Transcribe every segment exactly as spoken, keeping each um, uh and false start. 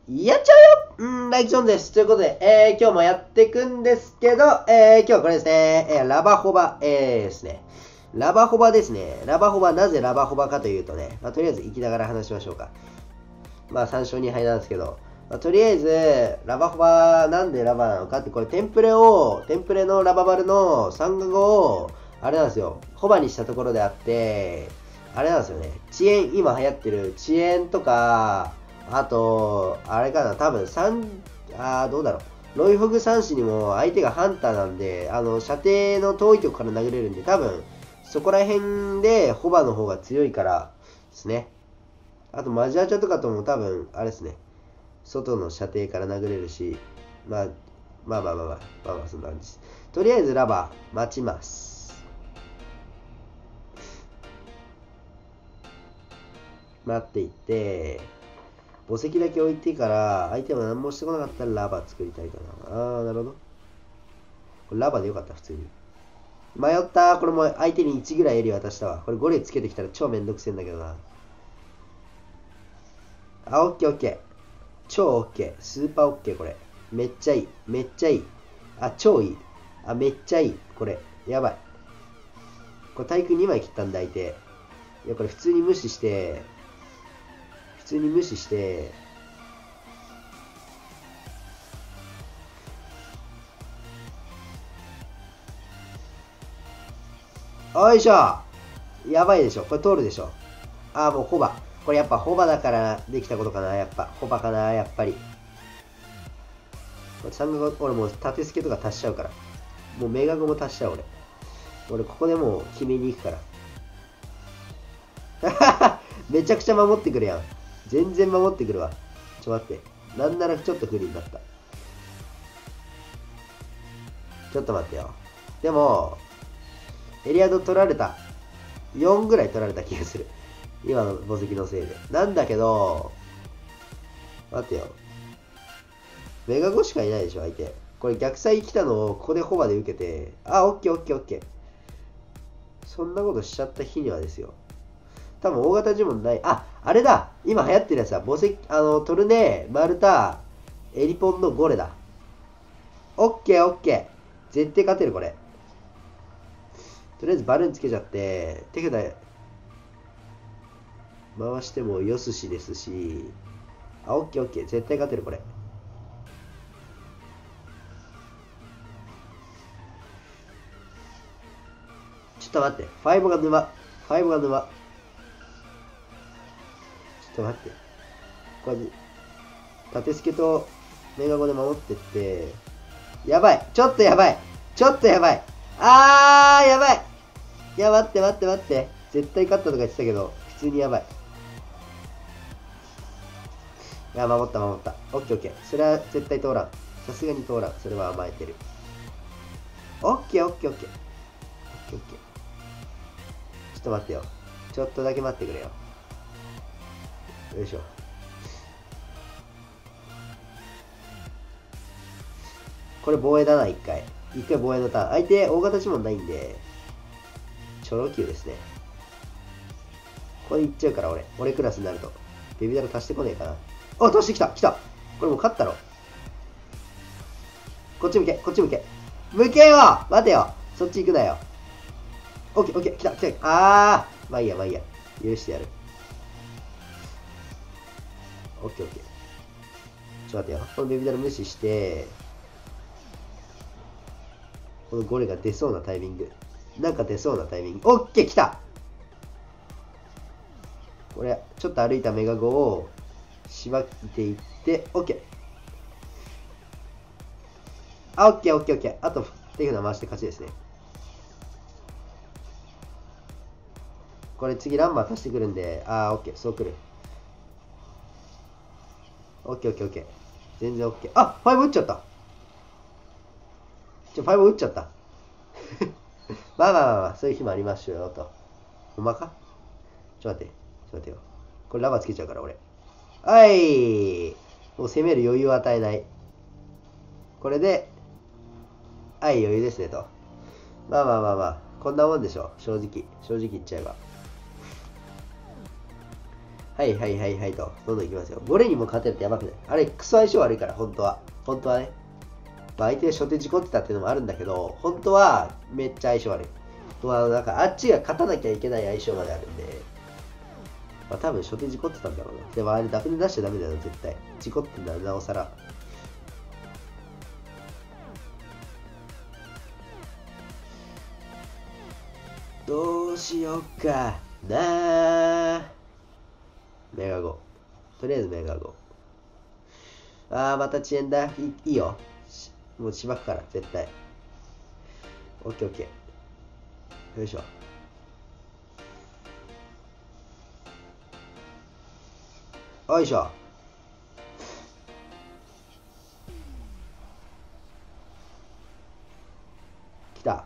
やっちゃうようん、ライクジョンです。ということで、えー、今日もやっていくんですけど、えー、今日はこれですね、えー、ラバホバ、えー、ですね。ラバホバですね。ラバホバ、なぜラバホバかというとね、まあ、とりあえず行きながら話しましょうか。まあ、さん勝に敗なんですけど、まあ、とりあえず、ラバホバ、なんでラバなのかって、これテンプレを、テンプレのラババルのさんがごを、あれなんですよ、ホバにしたところであって、あれなんですよね、遅延、今流行ってる遅延とか、あと、あれかな、多分3、あー、どうだろう。ロイフグ三子にも相手がハンターなんで、あの、射程の遠いとこから殴れるんで、多分、そこら辺でホバの方が強いからですね。あと、マジアチャとかとも多分、あれですね。外の射程から殴れるし、まあ、まあまあまあまあ、まあまあそんな感じです。とりあえずラバー、待ちます。待っていって、墓石だけ置いてから、相手は何もしてこなかったらラバー作りたいかな。あー、なるほど。これラバーでよかった、普通に。迷った。これも相手にいちぐらいエリ渡したわ。これご例つけてきたら超めんどくせえんだけどな。あ、オッケーオッケー。超オッケー。スーパーオッケーこれ。めっちゃいい。めっちゃいい。あ、超いい。あ、めっちゃいい。これ。やばい。これ対空にまい切ったんだ、相手。いや、これ普通に無視して、普通に無視して、おいしょ。やばいでしょ。これ通るでしょ。あー、もうホバ。これやっぱホバだからできたことかな。やっぱ。ホバかな、やっぱり。これさんがご、俺もう縦スケとか足しちゃうから。もうメガゴも足しちゃう俺。俺ここでもう決めに行くから。めちゃくちゃ守ってくるやん。全然守ってくるわ。ちょっと待って。なんならちょっと不利になった。ちょっと待ってよ。でも、エリアド取られた。よんぐらい取られた気がする。今の墓石のせいで。なんだけど、待ってよ。メガごしかいないでしょ、相手。これ逆サイ来たのをここでホバで受けて、あ、オッケーオッケーオッケー。そんなことしちゃった日にはですよ。多分大型呪文ない。あ、あれだ今流行ってるやつは、墓石、あの、トルネ、マルタ、エリポンのゴレだ。オッケーオッケー。絶対勝てるこれ。とりあえずバルーンつけちゃって、手札回してもよしですし、あ、オッケーオッケー。絶対勝てるこれ。ちょっと待って。ファイブが沼。ファイブが沼。ちょっと待って。これ、縦スケとメガゴで守ってって、やばい。ちょっとやばい。ちょっとやばい。あー、やばい。いや、待って待って待って。絶対勝ったとか言ってたけど、普通にやばい。いや、守った守った。オッケーオッケー。それは絶対通らん。さすがに通らん。それは甘えてる。オッケーオッケーオッケー。オッケーオッケー。ちょっと待ってよ。ちょっとだけ待ってくれよ。よいしょ。これ防衛だな、一回。一回防衛のターン。相手、大型呪文ないんで、チョロ Q ですね。これいっちゃうから、俺。俺クラスになると。ベビダル足してこねえかな。あ、足してきた来たこれもう勝ったろ。こっち向け、こっち向け。向けよ待てよそっち行くなよ。オッケー、オッケー、来た、来た。あーまあいいや、まあいいや。許してやる。オッケー、オッケー。ちょっと待ってよ。このベビダル無視して、このゴレが出そうなタイミング。なんか出そうなタイミング。オッケー、来たこれ、ちょっと歩いたメガゴを、しばいていって、オッケー。あ、オッケー、オッケー、オッケー。あと、手札回して勝ちですね。これ次ランマー足してくるんで、あー、オッケー、そうくる。オッケー、オッケー、オッケー。全然オッケー。あ、ファイブ打っちゃった。ちょ、ファイブ打っちゃった。まあまあまあまあ、そういう日もありましょうよ、と。ほんまかちょっと待って、ちょっと待ってよ。これラバーつけちゃうから、俺。はい。もう攻める余裕を与えない。これで、はい、余裕ですね、と。まあまあまあまあ、こんなもんでしょ、正直。正直言っちゃえば。 はいはいはいはいと、どんどんいきますよ。ゴレにも勝てるってやばくない？あれ、クソ相性悪いから、本当は。本当はね。まあ、相手で初手事故ってたっていうのもあるんだけど、本当はめっちゃ相性悪い。まあ、なんかあっちが勝たなきゃいけない相性まであるんで、まあ多分初手事故ってたんだろうな。でもあれダフで出しちゃダメだよ、絶対。事故ってんだ、なおさら。どうしよっかなー。メガゴ。とりあえずメガゴ。あー、また遅延だ。いいいよ。もうしばくから、絶対。オッケーオッケー。よいしょ。よいしょ。来た。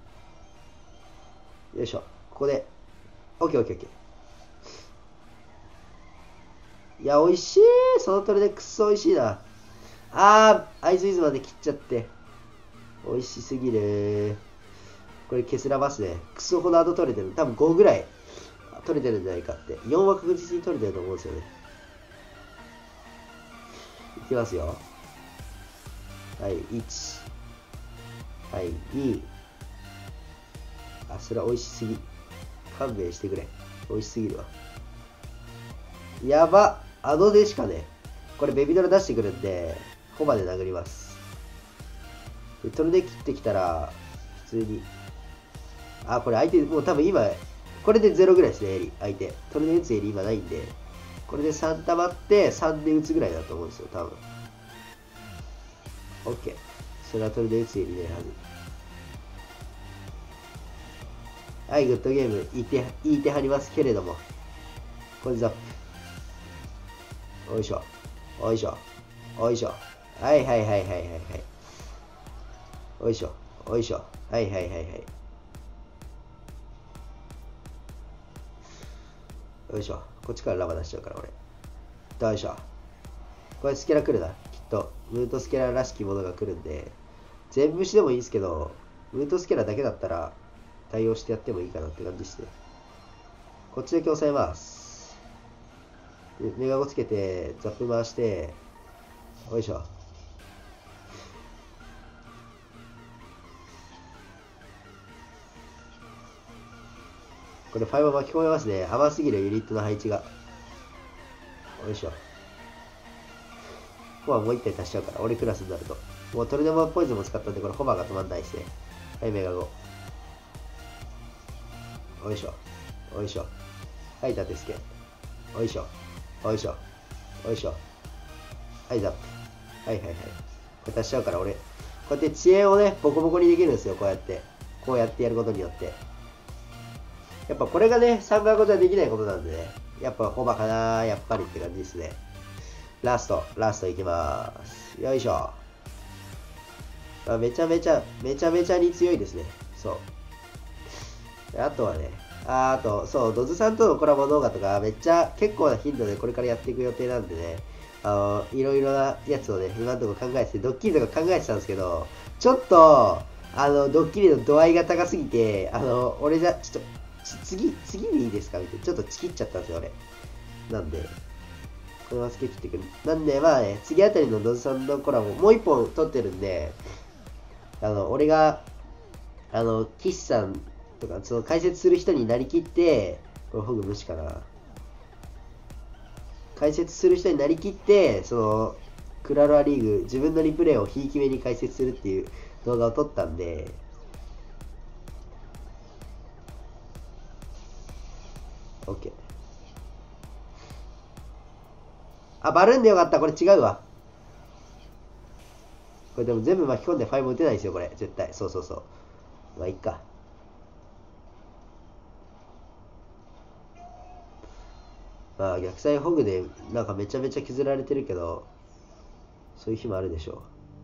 よいしょ。ここで。オッケーオッケーオッケー。いや、美味しい。その鳥でくっそ美味しいな。あー、アイズイズまで切っちゃって。美味しすぎる。これケスラバスね。クソほど後取れてる。多分ごぐらい取れてるんじゃないかって。よんは確実に取れてると思うんですよね。いきますよ。はい、いち。はい、に。あ、それは美味しすぎ。勘弁してくれ。美味しすぎるわ。やば。あのでしかね。これベビドラ出してくるんで、コマで殴ります。でトルで切ってきたら、普通に。あ、これ相手、もう多分今、これでゼロぐらいですね、エリ。相手。トルで打つエリ今ないんで、これでさん溜まって、さんで打つぐらいだと思うんですよ、多分。OK。それはトルで打つエリないはず。はい、グッドゲーム。いい手、いい手張りますけれども。これザップ。おいしょ。おいしょ。おいしょ。はいはいはいはいはいはい。おいしょ。おいしょ。はいはいはいはい。よいしょ。こっちからラバ出しちゃうから俺。よいしょ。これスケラ来るな。きっと。ムートスケラらしきものが来るんで。全部しでもいいんですけど、ムートスケラだけだったら対応してやってもいいかなって感じですね。こっちだけ押さえます。メガゴつけて、ザップ回して、よいしょ。これファイバー巻き込めますね。甘すぎるユニットの配置が。よいしょ。ここはもう一体足しちゃうから、俺クラスになると。もうトルネモポイズンも使ったんで、これホバーが止まんないですね。はい、メガゴ。よいしょ。よいしょ。はい、タテスケ。よいしょ。よいしょ。よいしょ。はい、ザップ。はいはいはい。これ足しちゃうから、俺。こうやって遅延をね、ボコボコにできるんですよ、こうやって。こうやってやることによって。やっぱこれがね、サンガーゴじゃできないことなんでね。やっぱホバかなやっぱりって感じですね。ラスト、ラストいきまーす。よいしょ。あめちゃめちゃ、めちゃめちゃに強いですね。そう。あとはね、ああと、そう、ドズさんとのコラボ動画とか、めっちゃ結構な頻度でこれからやっていく予定なんでね、あの、いろいろなやつをね、今のところ考えてて、ドッキリとか考えてたんですけど、ちょっと、あの、ドッキリの度合いが高すぎて、あの、俺じゃ、ちょっと、次、次でいいですかみたいな。ちょっとチキっちゃったんですよ、俺。なんで、これはつけ切ってくる。なんで、まあね、次あたりのドズさんのコラボ、もう一本撮ってるんで、あの、俺が、あの、岸さんとか、その解説する人になりきって、これホグ無視かな。解説する人になりきって、その、クラロアリーグ、自分のリプレイをひいき目に解説するっていう動画を撮ったんで、OK。あ、バルーンでよかった。これ違うわ。これでも全部巻き込んでファイブ打てないですよ、これ。絶対。そうそうそう。まあ、いっか。まあ、逆サイホグでなんかめちゃめちゃ削られてるけど、そういう日もあるでしょう。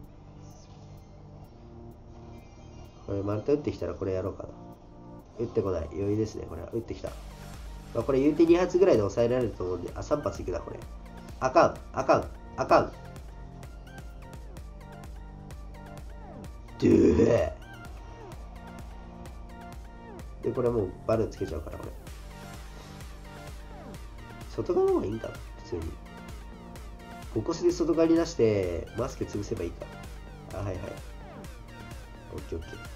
これ、丸太打ってきたらこれやろうかな。打ってこない。余裕ですね、これは。打ってきた。まあ、これ言うてに発ぐらいで抑えられると思うんで、あ、さん発いくな、これ。あかん、あかん、あかん。ドゥーで、これもうバルーンつけちゃうから、これ。 外側の方がいいんかな、普通に。ボコスで外側に出して、マスク潰せばいいか。あ、はいはい。オッケーオッケー。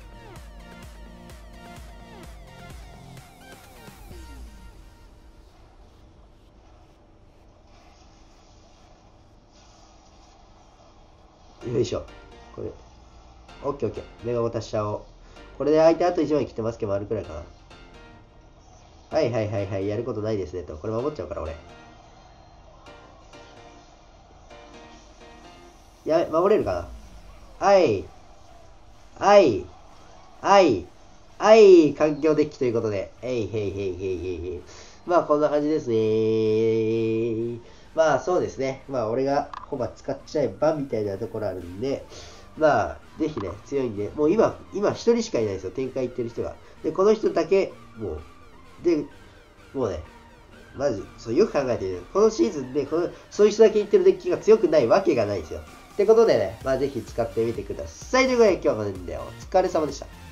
よいしょ。これ。オッケーオッケー。メガボタしちゃおう。これで相手あといちまい切ってますけど回るくらいかな。はいはいはいはい。やることないですねと。これ守っちゃうから俺。やべ、守れるかな。はい。はい。はい。はい。環境デッキということで。えいへいへいへいへいへい。まあこんな感じですね。まあそうですね。まあ俺がホバ使っちゃえばみたいなところあるんで、まあぜひね、強いんで、もう今、今一人しかいないですよ。展開行ってる人が。で、この人だけ、もう、で、もうね、マジ、そうよく考えてみる。このシーズンでこの、そういう人だけ言ってるデッキが強くないわけがないですよ。ってことでね、まあぜひ使ってみてください。ということで今日はこの辺でお疲れ様でした。